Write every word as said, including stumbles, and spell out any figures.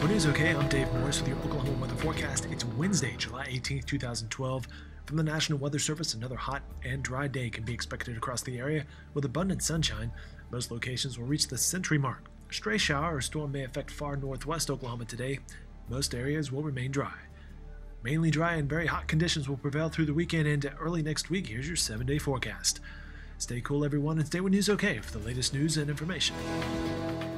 News OK, I'm Dave Morris with your Oklahoma weather forecast. It's Wednesday, July eighteenth, two thousand twelve. From the National Weather Service, another hot and dry day can be expected across the area with abundant sunshine. Most locations will reach the century mark. A stray shower or storm may affect far northwest Oklahoma today. Most areas will remain dry. Mainly dry and very hot conditions will prevail through the weekend into early next week. Here's your seven-day forecast. Stay cool, everyone, and stay with News OK for the latest news and information.